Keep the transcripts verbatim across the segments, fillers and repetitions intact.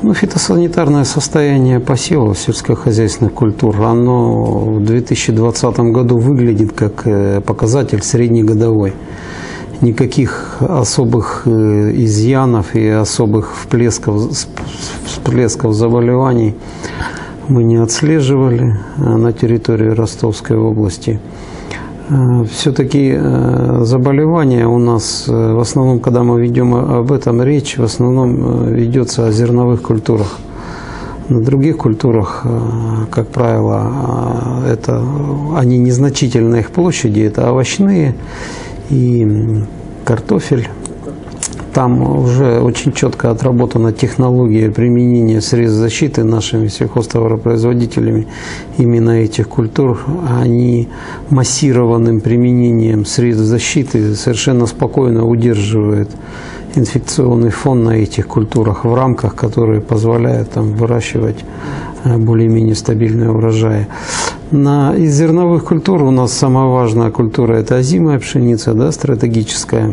Ну, фитосанитарное состояние посевов сельскохозяйственных культур, оно в две тысячи двадцатом году выглядит как показатель среднегодовой. Никаких особых изъянов и особых всплесков, всплесков заболеваний мы не отслеживали на территории Ростовской области. Все-таки заболевания у нас, в основном, когда мы ведем об этом речь, в основном ведется о зерновых культурах. На других культурах, как правило, это, они незначительны, их площади, это овощные и картофель. Там уже очень четко отработана технология применения средств защиты нашими сельхозтоваропроизводителями именно этих культур. Они массированным применением средств защиты совершенно спокойно удерживают инфекционный фон на этих культурах в рамках, которые позволяют там выращивать более-менее стабильные урожаи. На, из зерновых культур у нас самая важная культура – это озимая пшеница, да, стратегическая.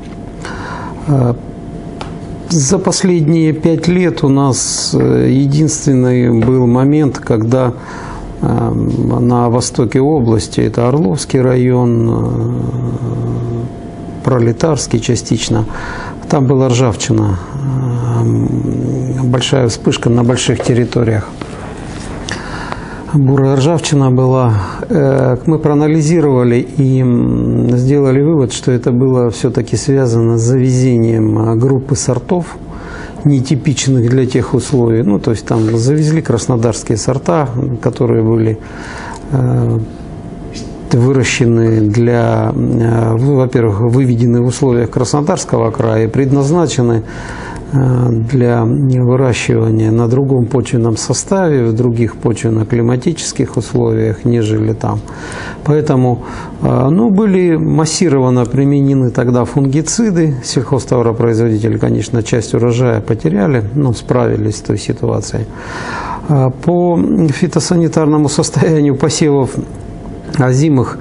За последние пять лет у нас единственный был момент, когда на востоке области, это Орловский район, Пролетарский частично, там была ржавчина, большая вспышка на больших территориях. Бурая ржавчина была. Мы проанализировали и сделали вывод, что это было все-таки связано с завезением группы сортов, нетипичных для тех условий. Ну, то есть там завезли краснодарские сорта, которые были выращены для, во-первых, выведены в условиях Краснодарского края и предназначены для выращивания на другом почвенном составе, в других почвенно-климатических условиях, нежели там. Поэтому ну, были массированно применены тогда фунгициды. Сельхозтоваропроизводители, конечно, часть урожая потеряли, но справились с той ситуацией. По фитосанитарному состоянию посевов озимых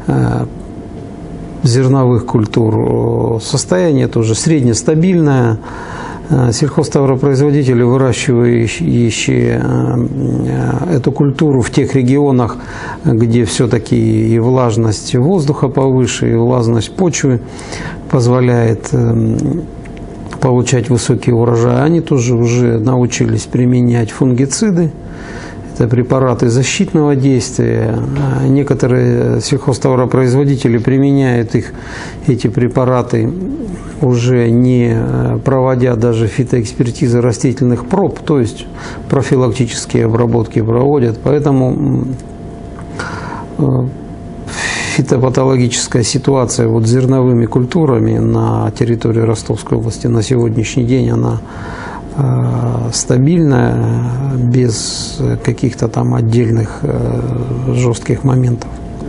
зерновых культур состояние тоже среднестабильное. Сельхозтоваропроизводители, выращивающие эту культуру в тех регионах, где все-таки и влажность воздуха повыше, и влажность почвы позволяет получать высокий урожай, они тоже уже научились применять фунгициды. Это препараты защитного действия. Некоторые сельхозтоваропроизводители применяют их, эти препараты, уже не проводя даже фитоэкспертизы растительных проб, то есть профилактические обработки проводят. Поэтому фитопатологическая ситуация вот с зерновыми культурами на территории Ростовской области на сегодняшний день, она стабильная, без каких-то там отдельных жестких моментов.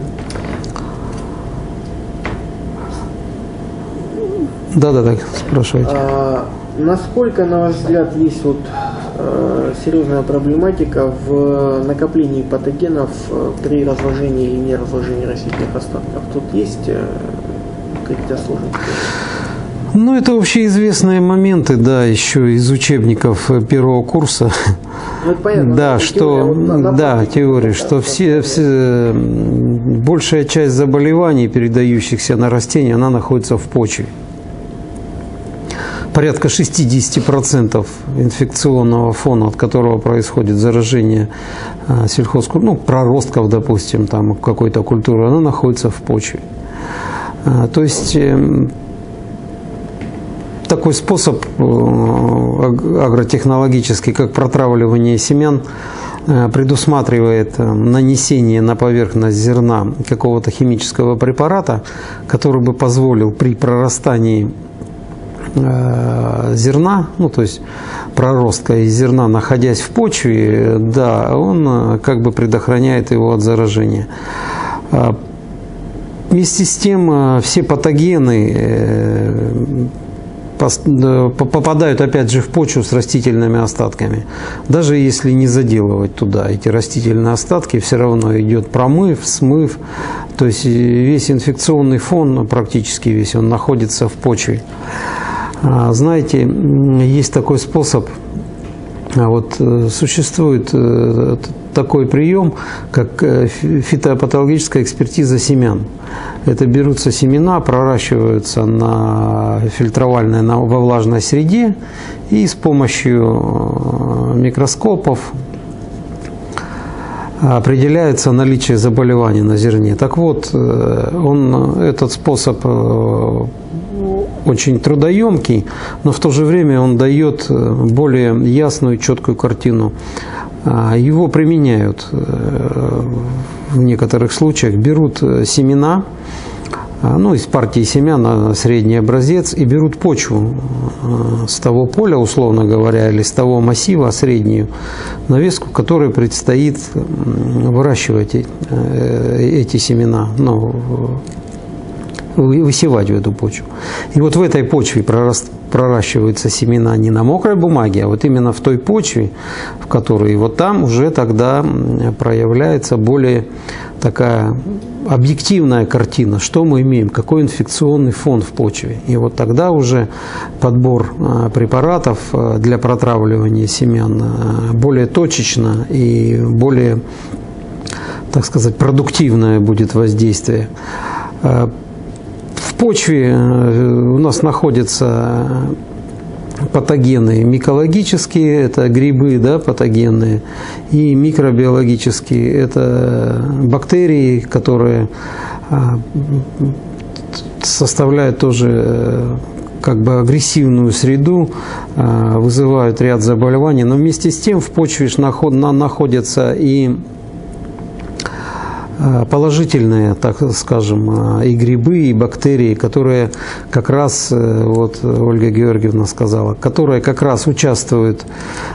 Да-да-да, спрашивайте. А, насколько, на ваш взгляд, есть вот э, серьезная проблематика в накоплении патогенов при разложении или неразложении растительных остатков? Тут есть э, какие-то сложности? Ну, это общеизвестные моменты, да, еще из учебников первого курса. Ну, это понятно, да, что, на, на да, теория, что все, все, большая часть заболеваний, передающихся на растения, она находится в почве. Порядка шестьдесят процентов инфекционного фона, от которого происходит заражение сельхозкультур, ну, проростков, допустим, там какой-то культуры, она находится в почве. То есть такой способ агротехнологический, как протравливание семян, предусматривает нанесение на поверхность зерна какого-то химического препарата, который бы позволил при прорастании зерна, ну то есть проростка из зерна, находясь в почве, да, он как бы предохраняет его от заражения. Вместе с тем все патогены попадают опять же в почву с растительными остатками. Даже если не заделывать туда эти растительные остатки, все равно идет промыв, смыв. То есть весь инфекционный фон, практически весь, он находится в почве. Знаете, есть такой способ А вот существует такой прием, как фитопатологическая экспертиза семян. Это берутся семена, проращиваются на фильтровальной, на, во влажной среде, и с помощью микроскопов определяется наличие заболеваний на зерне. Так вот, он, этот способ очень трудоемкий, но в то же время он дает более ясную, четкую картину. Его применяют в некоторых случаях. Берут семена, ну, из партии семян на средний образец, и берут почву с того поля, условно говоря, или с того массива, среднюю навеску, которой предстоит выращивать эти семена, ну, высевать в эту почву. И вот в этой почве проращиваются семена не на мокрой бумаге, а вот именно в той почве, в которой вот там уже тогда проявляется более такая объективная картина, что мы имеем, какой инфекционный фон в почве. И вот тогда уже подбор препаратов для протравливания семян более точечно и более, так сказать, продуктивное будет воздействие. В почве у нас находятся патогены микологические, это грибы, да, патогенные, и микробиологические, это бактерии, которые составляют тоже как бы агрессивную среду, вызывают ряд заболеваний, но вместе с тем в почве находятся и положительные, так скажем, и грибы, и бактерии, которые как раз, вот Ольга Георгиевна сказала, которые как раз участвуют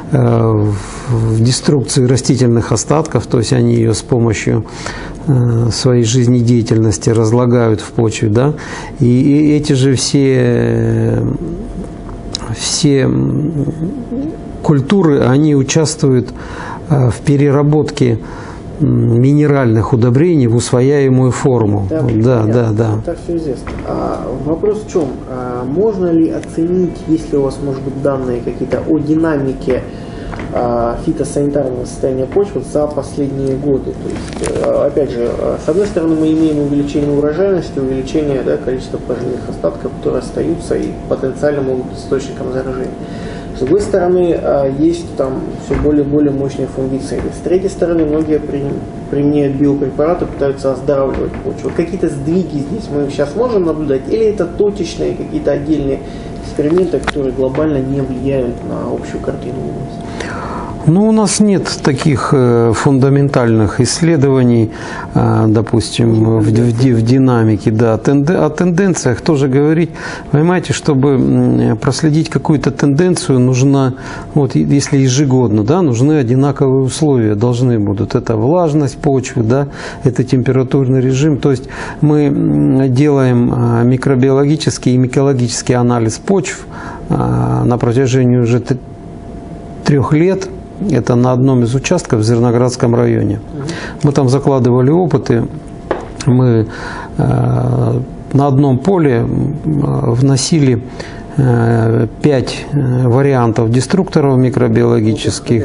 в деструкции растительных остатков, то есть они ее с помощью своей жизнедеятельности разлагают в почве, да, и эти же все, все культуры, они участвуют в переработке минеральных удобрений в усвояемую форму. Да, да, да, да. Это все известно. А вопрос в чем? А можно ли оценить, если у вас, может быть, данные какие-то о динамике а, фитосанитарного состояния почвы за последние годы? То есть, а, опять же, с одной стороны, мы имеем увеличение урожайности, увеличение, да, количества поживных остатков, которые остаются и потенциально могут быть источником заражения. С другой стороны, есть там все более и более мощные фунгициды. С третьей стороны, многие применяют биопрепараты, пытаются оздоравливать почву. Какие-то сдвиги здесь мы сейчас можем наблюдать? Или это точечные какие-то отдельные эксперименты, которые глобально не влияют на общую картину области? Ну, у нас нет таких фундаментальных исследований, допустим, в, в, в динамике, да, о тенденциях тоже говорить. Понимаете, чтобы проследить какую-то тенденцию, нужно, вот если ежегодно, да, нужны одинаковые условия, должны будут. Это влажность почвы, да, это температурный режим. То есть мы делаем микробиологический и микологический анализ почв на протяжении уже трех лет. Это на одном из участков в Зерноградском районе. Мы там закладывали опыты. Мы э, на одном поле вносили э, пять вариантов деструкторов микробиологических,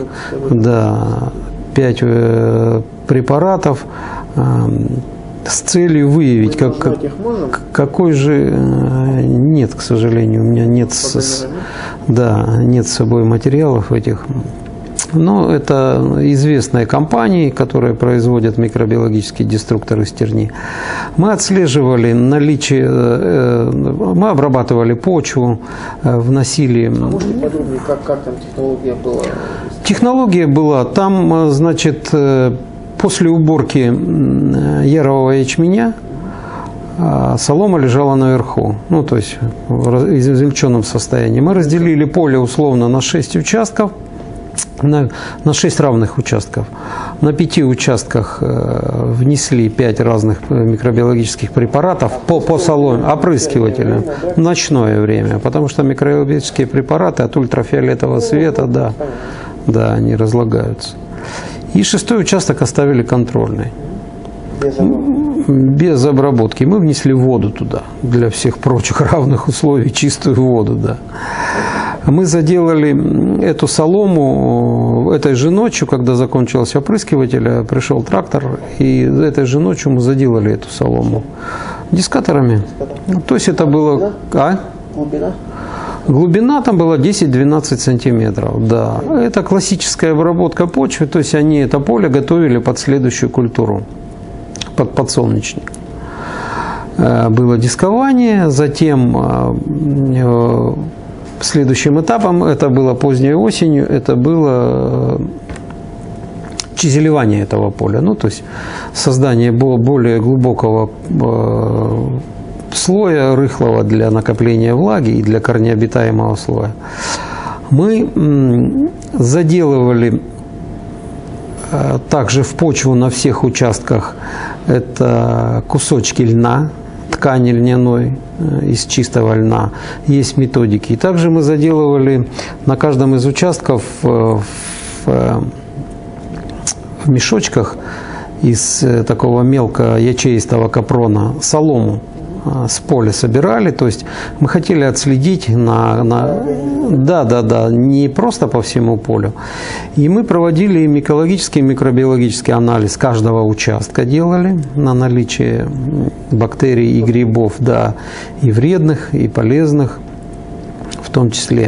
да, пять э, препаратов э, с целью выявить, как, как, какой же... Э, нет, к сожалению, у меня нет с, да, нет с собой материалов этих. Но это известные компании, которые производят микробиологические деструкторы стерни. Мы отслеживали наличие, мы обрабатывали почву, вносили... А можете подробнее, как, как там технология была? Технология была, там, значит, после уборки ярового ячменя солома лежала наверху, ну, то есть в измельченном состоянии. Мы разделили поле условно на шесть участков, на, на шесть равных участков. На пяти участках э, внесли пять разных микробиологических препаратов по, по соломе, опрыскивателям в ночное время, потому что микробиологические препараты от ультрафиолетового света, да, да, они разлагаются. И шестой участок оставили контрольный. Без обработки. Без обработки. Мы внесли воду туда, для всех прочих равных условий, чистую воду, да. Мы заделали эту солому этой же ночью, когда закончился опрыскиватель, пришел трактор, и этой же ночью мы заделали эту солому дискаторами. То есть это было... А? Глубина? Глубина там была десять-двенадцать сантиметров, да. Это классическая обработка почвы, то есть они это поле готовили под следующую культуру, под подсолнечник. Было дискование, затем следующим этапом, это было поздней осенью, это было чизелевание этого поля, ну то есть создание более глубокого слоя рыхлого для накопления влаги и для корнеобитаемого слоя. Мы заделывали также в почву на всех участках это кусочки льна, ткани льняной из чистого льна, есть методики. И также мы заделывали на каждом из участков в, в мешочках из такого мелко ячеистого капрона солому с поля собирали, то есть мы хотели отследить на, на да, да, да, не просто по всему полю. И мы проводили микологический, микробиологический анализ каждого участка, делали на наличие бактерий и грибов, да, и вредных, и полезных в том числе.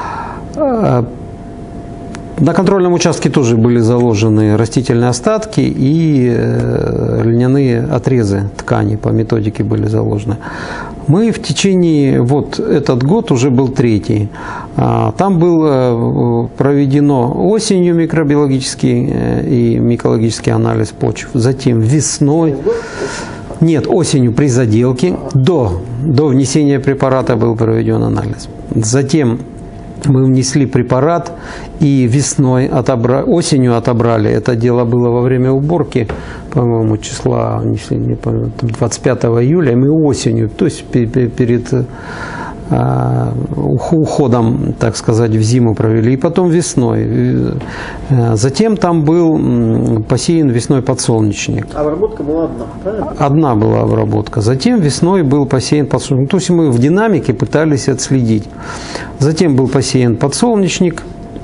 На контрольном участке тоже были заложены растительные остатки и льняные отрезы ткани по методике были заложены. Мы в течение, вот этот год уже был третий. Там было проведено осенью микробиологический и микологический анализ почв, затем весной. Нет, осенью при заделке, до, до внесения препарата был проведен анализ. Затем мы внесли препарат и весной, отобра... осенью отобрали. Это дело было во время уборки, по-моему, числа не помню, двадцать пятого июля. Мы осенью, то есть перед э, уходом, так сказать, в зиму провели. И потом весной. Затем там был посеян весной подсолнечник. Обработка была одна, правильно? Одна была обработка. Затем весной был посеян подсолнечник. То есть мы в динамике пытались отследить. Затем был посеян подсолнечник.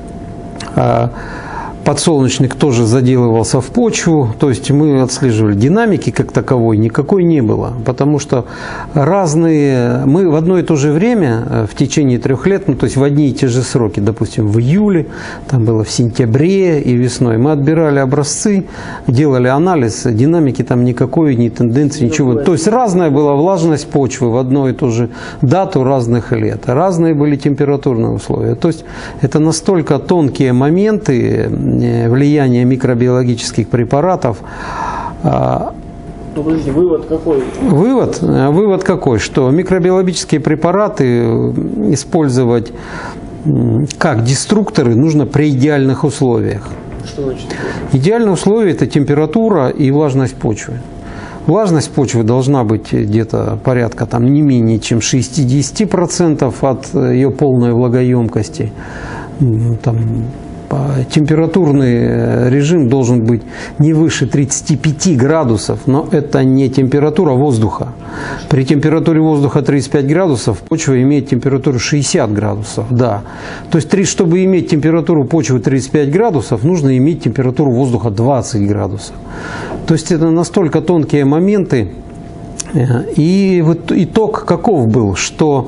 Подсолнечник тоже заделывался в почву, то есть мы отслеживали динамики как таковой, никакой не было, потому что разные, мы в одно и то же время в течение трех лет, ну то есть в одни и те же сроки, допустим в июле, там было в сентябре и весной, мы отбирали образцы, делали анализ, динамики там никакой, ни тенденции, ничего, то есть разная была влажность почвы в одну и ту же дату разных лет, разные были температурные условия, то есть это настолько тонкие моменты влияние микробиологических препаратов. Ну, подожди, вывод какой? Вывод, вывод какой? Что микробиологические препараты использовать как деструкторы нужно при идеальных условиях. Что значит? Идеальные условия – это температура и влажность почвы. Влажность почвы должна быть где-то порядка там, не менее чем шестьдесят процентов от ее полной влагоемкости. Там, температурный режим должен быть не выше тридцати пяти градусов, но это не температура воздуха. При температуре воздуха тридцать пять градусов почва имеет температуру шестьдесят градусов. Да. То есть, чтобы иметь температуру почвы тридцать пять градусов, нужно иметь температуру воздуха двадцать градусов. То есть, это настолько тонкие моменты. И вот итог каков был, что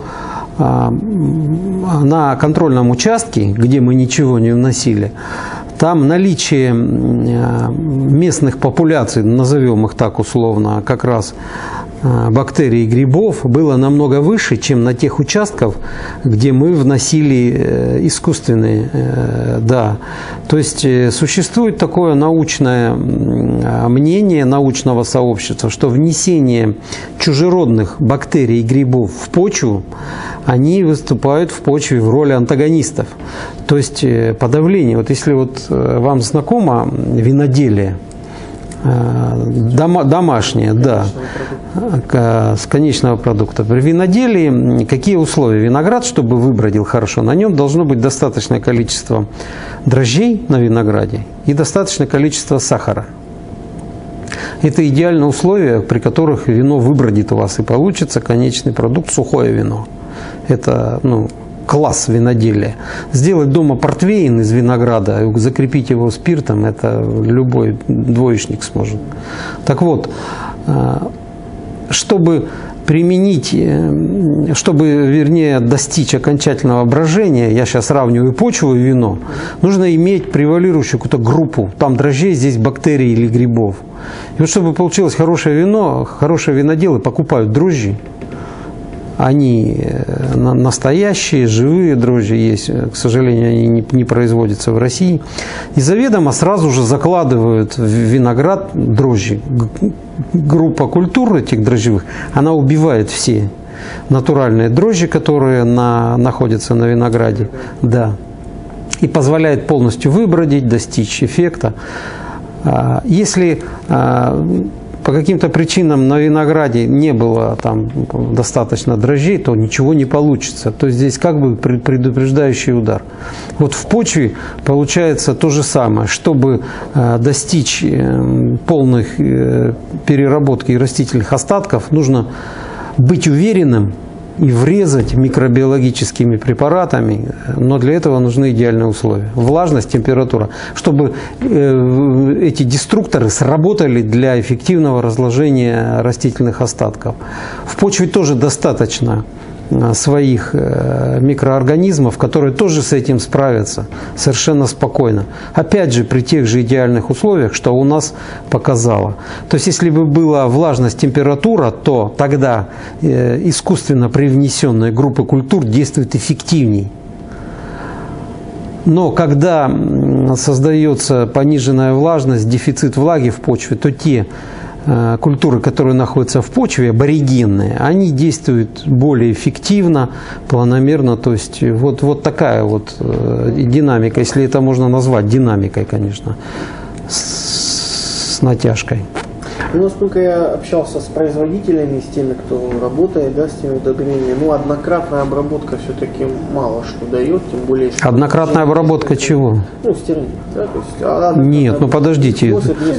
на контрольном участке, где мы ничего не вносили, там наличие местных популяций, назовем их так условно, как раз бактерий и грибов, было намного выше, чем на тех участках, где мы вносили искусственные. Да. То есть существует такое научное мнение научного сообщества, что внесение чужеродных бактерий и грибов в почву, они выступают в почве в роли антагонистов. То есть подавление. Вот если вот вам знакомо виноделие, дома, домашнее, да, с конечного продукта. При виноделии какие условия? Виноград, чтобы выбродил хорошо, на нем должно быть достаточное количество дрожжей на винограде и достаточное количество сахара. Это идеальные условия, при которых вино выбродит у вас и получится конечный продукт, сухое вино. Это, ну, класс виноделия. Сделать дома портвейн из винограда, закрепить его спиртом, это любой двоечник сможет. Так вот, чтобы применить, чтобы, вернее, достичь окончательного брожения, я сейчас сравниваю почву и вино, нужно иметь превалирующую какую-то группу, там дрожжей, здесь бактерий или грибов. И вот чтобы получилось хорошее вино, хорошие виноделы покупают дрожжи. Они настоящие, живые дрожжи есть, к сожалению, они не, не производятся в России. И заведомо сразу же закладывают в виноград дрожжи. Группа культур этих дрожжевых, она убивает все натуральные дрожжи, которые на, находятся на винограде. Да. И позволяет полностью выбродить, достичь эффекта. Если по каким-то причинам на винограде не было там достаточно дрожжей, то ничего не получится. То есть здесь как бы предупреждающий удар. Вот в почве получается то же самое. Чтобы достичь полных переработки растительных остатков, нужно быть уверенным и врезать микробиологическими препаратами, но для этого нужны идеальные условия. Влажность, температура, чтобы эти деструкторы сработали для эффективного разложения растительных остатков. В почве тоже достаточно своих микроорганизмов, которые тоже с этим справятся совершенно спокойно. Опять же, при тех же идеальных условиях, что у нас показало. То есть, если бы была влажность, температура, то тогда искусственно привнесенные группы культур действуют эффективней. Но когда создается пониженная влажность, дефицит влаги в почве, то те культуры, которые находятся в почве, аборигенные, они действуют более эффективно, планомерно. То есть вот, вот такая вот динамика, если это можно назвать динамикой, конечно, с, с натяжкой. Ну, насколько я общался с производителями, с теми, кто работает, да, с теми удобрениями, ну, однократная обработка все-таки мало что дает, тем более... Однократная обработка если, чего? Ну, стерильник, да, то есть... А, Нет, ну подождите.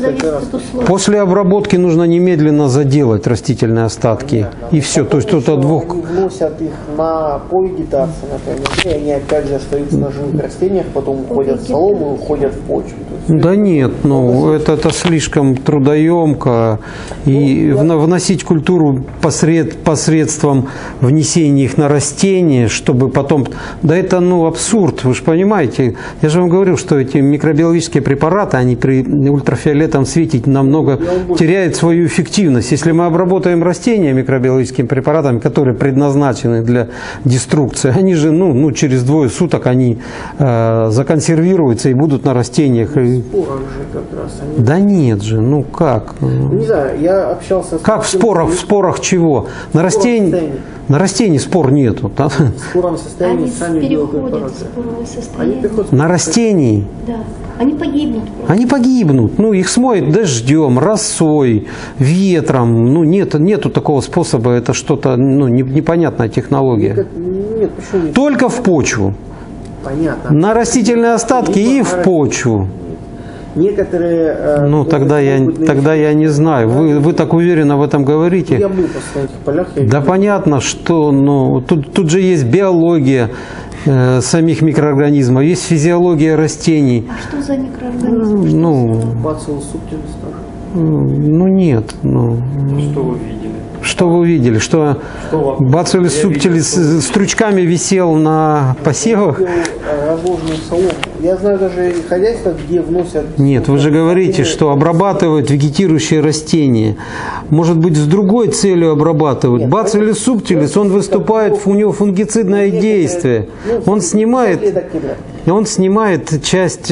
После обработки нужно немедленно заделать растительные остатки. Понятно. И все, то есть тут от двух... Они вносят их на повегетацию, например, и они опять же остаются на живых растениях, потом уходят в солому и уходят в почву. Есть, да нет, ну это, это слишком трудоемко. И вносить культуру посред, посредством внесения их на растения, чтобы потом... Да это ну абсурд, вы же понимаете. Я же вам говорил, что эти микробиологические препараты, они при ультрафиолетовом свете намного теряют свою эффективность. Если мы обработаем растения микробиологическими препаратами, которые предназначены для деструкции, они же ну, ну, через двое суток они э, законсервируются и будут на растениях. Спорах же как раз они... Да нет же, ну как... Не знаю, я общался с... Как в спорах? В спорах чего? На растении, на растении спор нету. Да? В споровом состоянии они сами переходят в споровое состояние. Они на растении? Да. Они погибнут. Просто. Они погибнут. Ну, их смоет дождем, росой, ветром. Ну, нет, нету такого способа. Это что-то, ну, непонятная технология. Нет, нет, почему нет? Только в почву. Понятно. На растительные остатки и в почву. Некоторые... Ну, тогда я, тогда я не знаю. Вы, вы так уверенно в этом говорите. Я был по этих полях. Я да понятно, что ну, тут, тут же есть биология э, самих микроорганизмов, есть физиология растений. А что за микроорганизмы? Ну, Bacillus subtilis тоже. Ну, нет. Ну. Что вы видели? Что вы увидели? Что, что Bacillus subtilis стручками висел на посевах? Разложенную солому. Я знаю даже хозяйства, где вносят... Нет, вы же говорите, что обрабатывают вегетирующие растения. Может быть, с другой целью обрабатывают. Bacillus subtilis, он выступает, у него фунгицидное действие. Он снимает, он снимает часть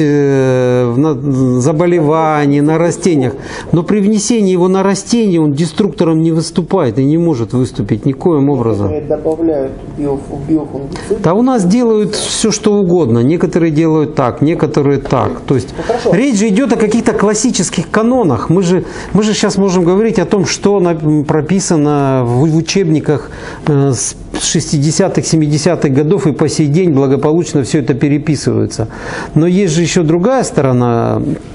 заболеваний на растениях. Но при внесении его на растение он деструктором не выступает и не может выступить никоим образом. Добавляют биофунгицид. Да у нас делают все, что угодно. Некоторые делают так, некоторые так. То есть ну, речь же идет о каких-то классических канонах. Мы же, мы же сейчас можем говорить о том, что прописано в учебниках с шестидесятых, семидесятых годов, и по сей день благополучно все это переписывается. Но есть же еще другая сторона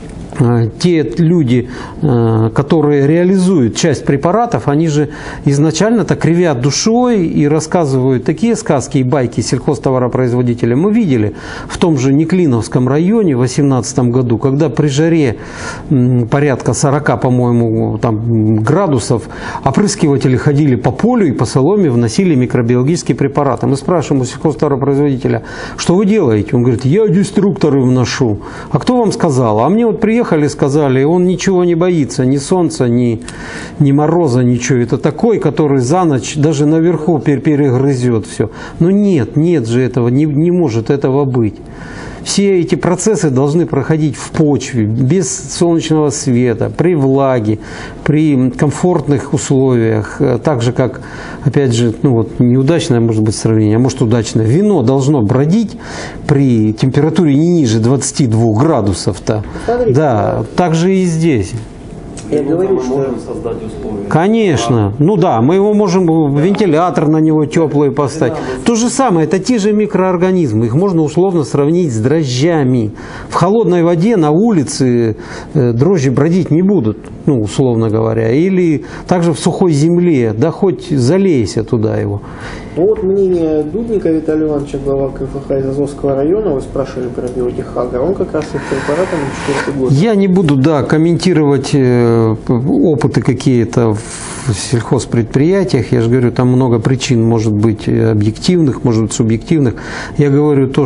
те люди, которые реализуют часть препаратов, они же изначально-то кривят душой и рассказывают такие сказки и байки сельхозтоваропроизводителям. Мы видели в том же Неклиновском районе в две тысячи восемнадцатом году, когда при жаре порядка сорока, по-моему, там, градусов, опрыскиватели ходили по полю и по соломе вносили микробиологические препараты. Мы спрашиваем у сельхозтоваропроизводителя, что вы делаете? Он говорит, я деструкторы вношу. А кто вам сказал? А мне вот приехали, сказали, он ничего не боится, ни солнца, ни, ни мороза, ничего. Это такой, который за ночь даже наверху перегрызет все. Но нет, нет же этого, не, не может этого быть. Все эти процессы должны проходить в почве, без солнечного света, при влаге, при комфортных условиях. Так же, как, опять же, ну вот, неудачное может быть сравнение, а может удачное. Вино должно бродить при температуре не ниже двадцати двух градусов-то. Да, так же и здесь. Я говорю, что... можем создать условия. Конечно. Ну да, мы его можем, вентилятор на него теплый поставить. То же самое, это те же микроорганизмы. Их можно условно сравнить с дрожжами. В холодной воде на улице дрожжи бродить не будут, ну, условно говоря. Или также в сухой земле, да хоть залейся туда его. Ну вот мнение Дудника Виталия Ивановича, глава КФХ из Азовского района, вы спрашивали про биотехагр, он как раз их препаратом на четвертый год. Я не буду, да, комментировать э, опыты какие-то в сельхозпредприятиях. Я же говорю, там много причин, может быть объективных, может быть субъективных. Я говорю то,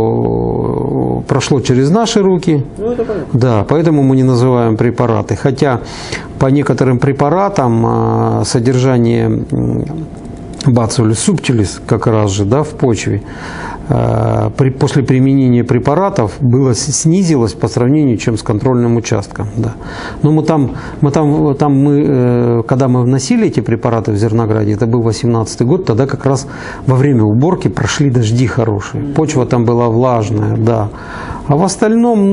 что прошло через наши руки. Ну это понятно. Да, поэтому мы не называем препараты. Хотя по некоторым препаратам э, содержание бациллус субтилис как раз же, да, в почве э, при, после применения препаратов было снизилось по сравнению чем с контрольным участком, да. Но мы там, мы там, там мы, э, когда мы вносили эти препараты в Зернограде, это был восемнадцатый год, тогда как раз во время уборки прошли дожди хорошие, почва там была влажная, да. А в остальном,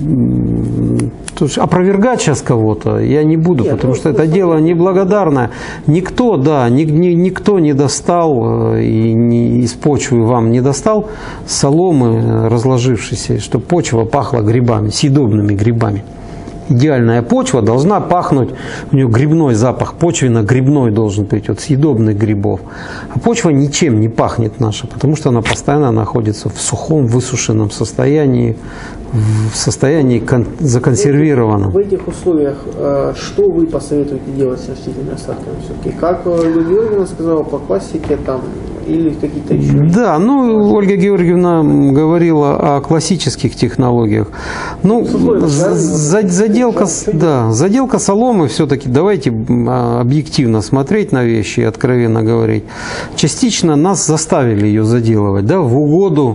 ну, опровергать сейчас кого-то я не буду, Нет, потому что это дело неблагодарное. Никто, да, ни, ни, никто не достал и не, из почвы вам не достал соломы разложившейся, чтобы почва пахла грибами, съедобными грибами. Идеальная почва должна пахнуть, у нее грибной запах, почвенно-грибной должен быть, от съедобных грибов. А почва ничем не пахнет наша, потому что она постоянно находится в сухом, высушенном состоянии, в состоянии законсервированном. В этих условиях что вы посоветуете делать с растительными остатками все-таки? Как Ольга Георгиевна сказала, по классике там или какие-то еще? Да, ну Ольга Георгиевна говорила о классических технологиях. Ну, Условия, за, за, заделка, да, заделка соломы все-таки, давайте объективно смотреть на вещи и откровенно говорить. Частично нас заставили ее заделывать, да, в угоду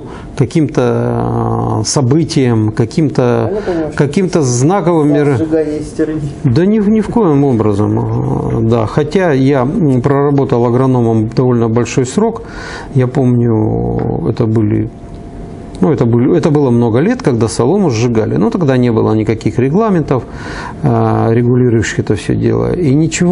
каким-то событиям, каким-то каким-то знаковым мероприятиям. Да ни, ни в коем образом. Да. Хотя я проработал агрономом довольно большой срок. Я помню, это были, ну, это, были, это было много лет, когда солому сжигали. Но тогда не было никаких регламентов, регулирующих это все дело. И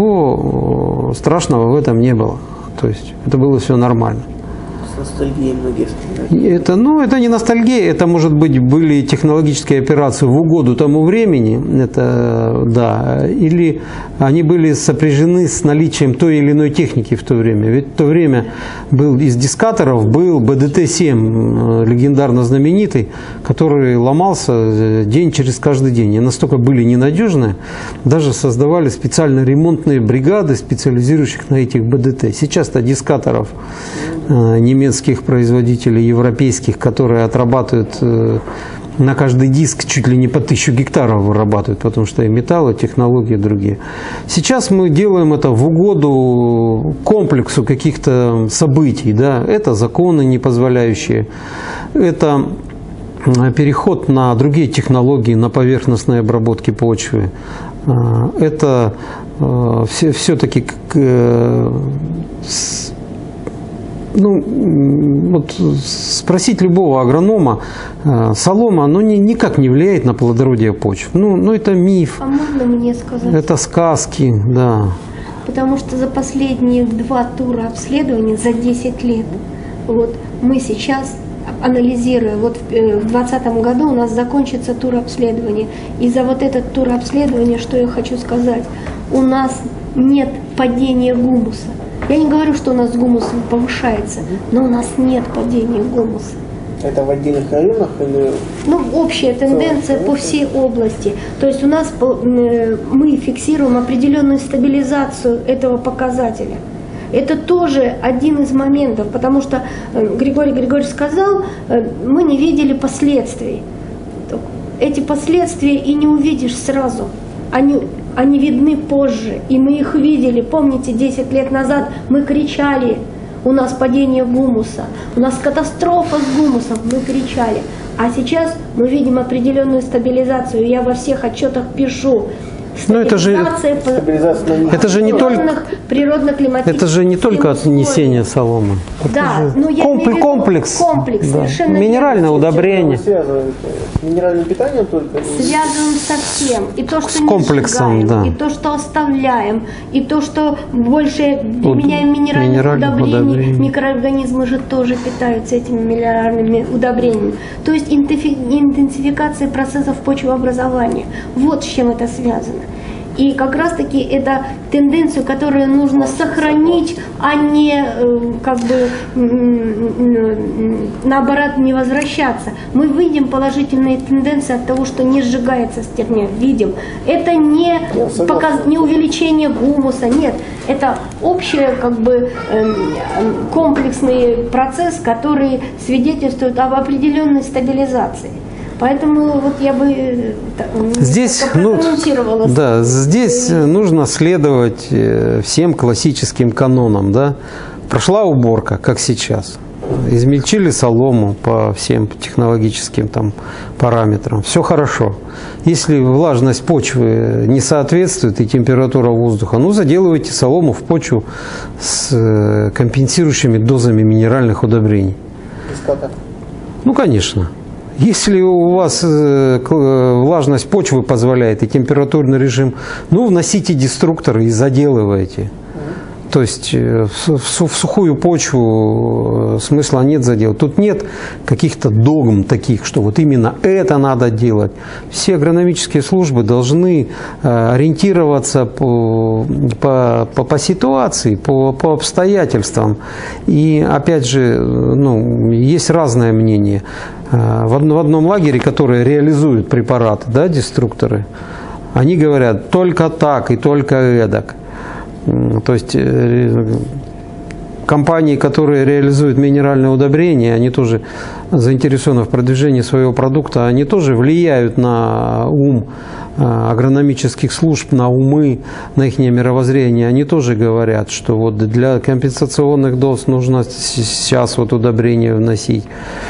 ничего страшного в этом не было. То есть это было все нормально. Ностальгией многие вспоминают. Это, ну, это не ностальгия, это, может быть, были технологические операции в угоду тому времени, это, да, или они были сопряжены с наличием той или иной техники в то время. Ведь в то время был из дискаторов был бэ дэ тэ семь, легендарно знаменитый, который ломался день через каждый день. И настолько были ненадежны, даже создавали специальные ремонтные бригады, специализирующих на этих бэ дэ тэ. Сейчас-то дискаторов немецких производителей, европейских, которые отрабатывают на каждый диск чуть ли не по тысячу гектаров вырабатывают, потому что и металл, и технологии другие. Сейчас мы делаем это в угоду комплексу каких-то событий. Да? Это законы не позволяющие, это переход на другие технологии, на поверхностные обработки почвы. Это все-таки ну, вот спросить любого агронома, солома, ну, ни, никак не влияет на плодородие почв. Ну, ну, это миф. А можно мне сказать? Это сказки, да. Потому что за последние два тура обследования, за десять лет, вот мы сейчас анализируя, вот в двадцатом году у нас закончится туробследование. И за вот этот туробследование, что я хочу сказать, у нас нет падения гумуса. Я не говорю, что у нас гумус повышается, но у нас нет падения гумуса. Это в отдельных районах или... Ну, общая тенденция по всей области. То есть у нас мы фиксируем определенную стабилизацию этого показателя. Это тоже один из моментов, потому что Григорий Григорьевич сказал, мы не видели последствий. Эти последствия и не увидишь сразу. Они, они видны позже, и мы их видели. Помните, десять лет назад мы кричали, у нас падение гумуса, у нас катастрофа с гумусом, мы кричали. А сейчас мы видим определенную стабилизацию. Я во всех отчетах пишу. Но это же, это же не только, это же не только отнесение соломы. Да, но я комплекс, комплекс, комплекс да. Минеральное удобрение. С минеральным питанием только? Связываем со всем. И то, что с комплексом, не сжигаем, да. и то, что оставляем, и то, что больше применяем минеральных удобрений. удобрений. Микроорганизмы же тоже питаются этими минеральными удобрениями. То есть интенсификация процессов почвообразования. Вот с чем это связано. И как раз таки это тенденцию, которую нужно сохранить, а не как бы наоборот не возвращаться. Мы видим положительные тенденции от того, что не сжигается стерня. Видим. Это не, показ, не увеличение гумуса, нет. Это общий как бы комплексный процесс, который свидетельствует об определенной стабилизации. Поэтому вот я бы здесь, ну, да, здесь нужно следовать всем классическим канонам. Да? Прошла уборка, как сейчас. Измельчили солому по всем технологическим там параметрам. Все хорошо. Если влажность почвы не соответствует и температура воздуха, ну, заделывайте солому в почву с компенсирующими дозами минеральных удобрений. Песката? Ну, конечно. Если у вас влажность почвы позволяет и температурный режим, ну, вносите деструкторы и заделывайте. То есть в сухую почву смысла нет заделать. Тут нет каких-то догм таких, что вот именно это надо делать. Все агрономические службы должны ориентироваться по, по, по, по ситуации, по, по обстоятельствам. И опять же, ну, есть разное мнение. В одном, в одном лагере, которые реализуют препараты, да, деструкторы, они говорят только так и только эдак. То есть компании, которые реализуют минеральные удобрения, они тоже заинтересованы в продвижении своего продукта, они тоже влияют на ум агрономических служб, на умы, на их мировоззрение. Они тоже говорят, что вот для компенсационных доз нужно сейчас вот удобрения вносить.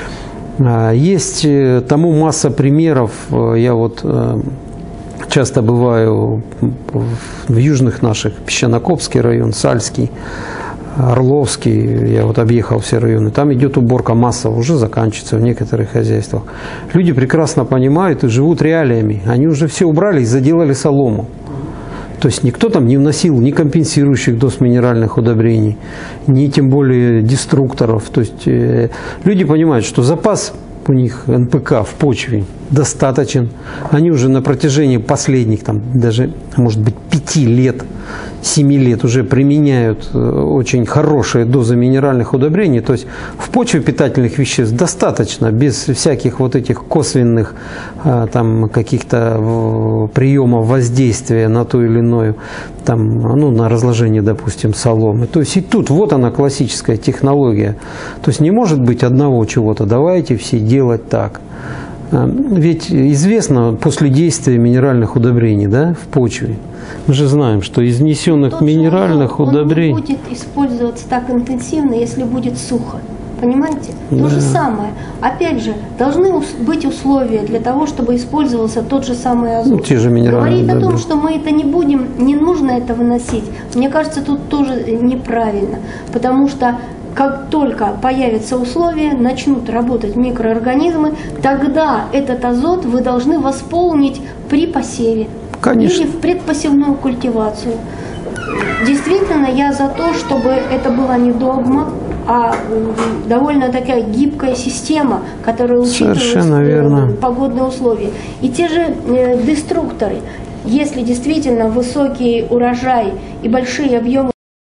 Есть тому масса примеров. Я вот часто бываю в южных наших, Песчанокопский район, Сальский, Орловский, я вот объехал все районы, там идет уборка массово, уже заканчивается в некоторых хозяйствах. Люди прекрасно понимают и живут реалиями, они уже все убрали и заделали солому. То есть никто там не вносил ни компенсирующих доз минеральных удобрений, ни тем более деструкторов. То есть э, люди понимают, что запас у них эн пэ ка в почве достаточен. Они уже на протяжении последних, там, даже, может быть, пяти лет, семи лет уже применяют очень хорошие дозы минеральных удобрений. То есть в почве питательных веществ достаточно, без всяких вот этих косвенных там каких-то приемов воздействия на ту или иную, там, ну, на разложение, допустим, соломы. То есть и тут вот она классическая технология. То есть не может быть одного чего-то, давайте все делать так. Ведь известно после действия минеральных удобрений, да, в почве, мы же знаем, что из внесенных минеральных он удобрений... Он не будет использоваться так интенсивно, если будет сухо. Понимаете? Да. То же самое. Опять же, должны быть условия для того, чтобы использовался тот же самый азот. Ну, те же минеральные. Говорить о том, что мы это не будем, не нужно это выносить, мне кажется, тут тоже неправильно. Потому что как только появятся условия, начнут работать микроорганизмы, тогда этот азот вы должны восполнить при посеве. Конечно. Или в предпосевную культивацию. действительно я за то, чтобы это была не догма, а довольно такая гибкая система, которая учитывает погодные условия. И те же деструкторы, если действительно высокий урожай и большие объемы,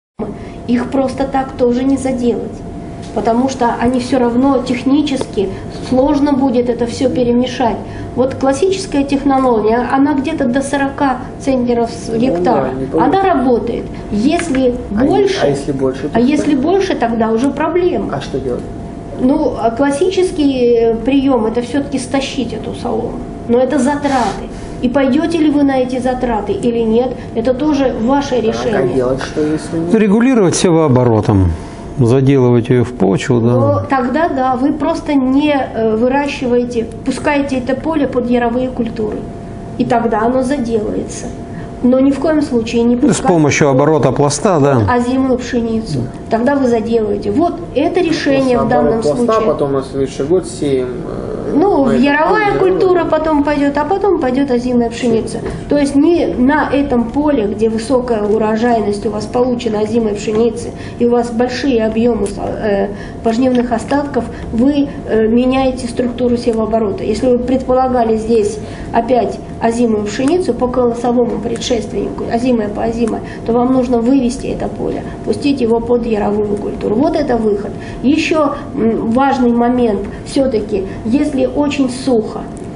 их просто так тоже не заделать. Потому что они все равно технически сложно будет это все перемешать. Вот классическая технология, она где-то до сорока центнеров с гектара. Ну, да, она работает. Если а больше, а если больше, а если больше, тогда уже проблема. А что делать? Ну, классический прием это все-таки стащить эту солому. Но это затраты. И пойдете ли вы на эти затраты или нет, это тоже ваше решение. А как делать, что если нет? Регулировать севооборотом. Заделывать ее в почву, да. Но тогда, да, вы просто не выращиваете, пускаете это поле под яровые культуры. И тогда оно заделается. Но ни в коем случае не пускайте. С помощью оборота пласта, да. Озимую пшеницу. Тогда вы заделаете. Вот это решение в данном пласта, случае. Потом на следующий год сеем. Ну, яровая культура потом пойдет, а потом пойдет озимая пшеница. То есть не на этом поле, где высокая урожайность у вас получена озимой пшеницы, и у вас большие объемы э, пожнивных остатков, вы э, меняете структуру севооборота. Если вы предполагали здесь опять озимую пшеницу по колосовому предшественнику, озимая по озимой, то вам нужно вывести это поле, пустить его под яровую культуру. Вот это выход. Еще важный момент, все-таки, если очень сухо,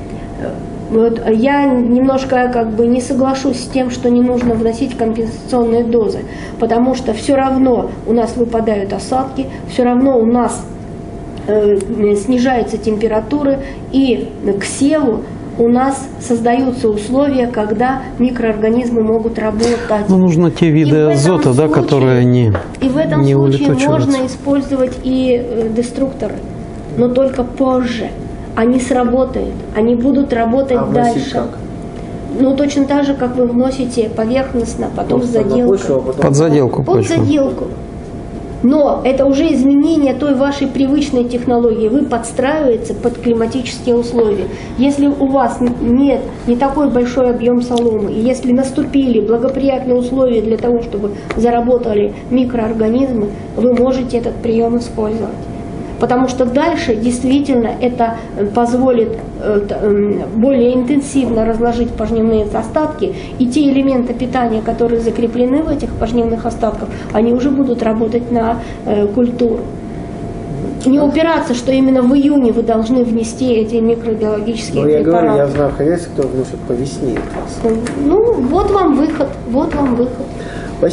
вот, я немножко как бы не соглашусь с тем, что не нужно вносить компенсационные дозы, потому что все равно у нас выпадают осадки, все равно у нас э, снижаются температуры, и к севу у нас создаются условия, когда микроорганизмы могут работать. Ну, нужно те виды азота, да, случае, которые не И в этом не случае можно использовать и э, деструкторы, но только позже. Они сработают, они будут работать а дальше. Как? Ну, точно так же, как вы вносите поверхностно, потом с заделкой. Почву, потом... Под заделку Под почву. заделку. Но это уже изменение той вашей привычной технологии. Вы подстраиваете под климатические условия. Если у вас нет не такой большой объем соломы, и если наступили благоприятные условия для того, чтобы заработали микроорганизмы, вы можете этот прием использовать. Потому что дальше действительно это позволит более интенсивно разложить пожнивные остатки, и те элементы питания, которые закреплены в этих пожнивных остатках, они уже будут работать на культуру. Не упираться, что именно в июне вы должны внести эти микробиологические Но препараты. Я говорю, я знаю хозяйств, кто вносит по весне. Ну, вот вам выход, вот вам выход.